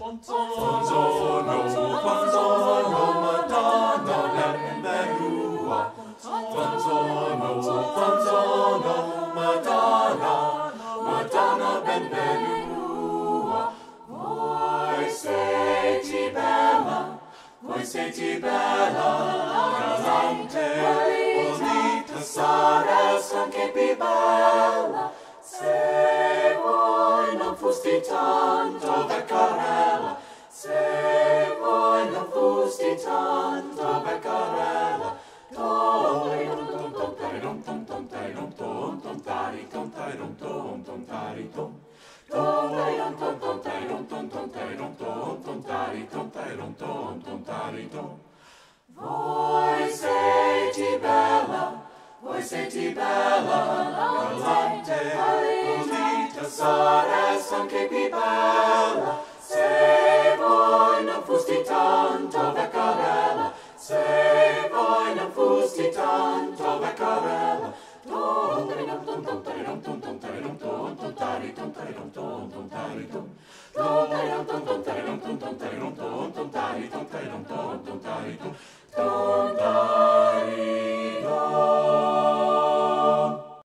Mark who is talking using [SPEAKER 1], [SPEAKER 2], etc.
[SPEAKER 1] Bonzorno, Bonzorno, Madonna, benvenuta. Bonzorno, Bonzorno, Madonna, Madonna, benvenuta. Voi siete bella, galante, bonita, saresti anche più bella. Se voi non foste tanto veccarella, se voi non foste tanto veccarella, voi siete bella, galante, bonita, saresti anche più bella. Se voi non foste tanto veccarella, se voi non foste tanto veccarella, Tonta